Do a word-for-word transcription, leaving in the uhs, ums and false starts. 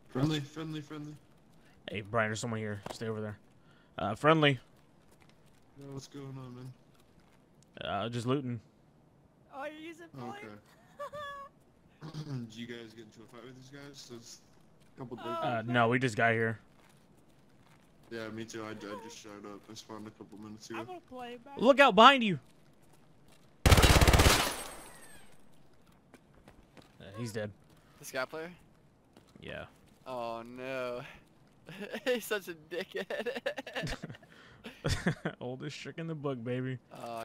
Friendly, friendly, friendly. Hey, Brian, there's someone here. Stay over there. Uh, friendly. Yo, what's going on, man? Uh, just looting. Oh, you're using flame? Okay. Did you guys get into a fight with these guys? There's a couple Oh, Uh, no, we just got here. Yeah, me too. I, I just showed up. I spawned a couple minutes ago. I'm gonna play back. Look out behind you. Uh, he's dead. This guy player? Yeah. Oh no. He's such a dickhead. Oldest trick in the book, baby. uh,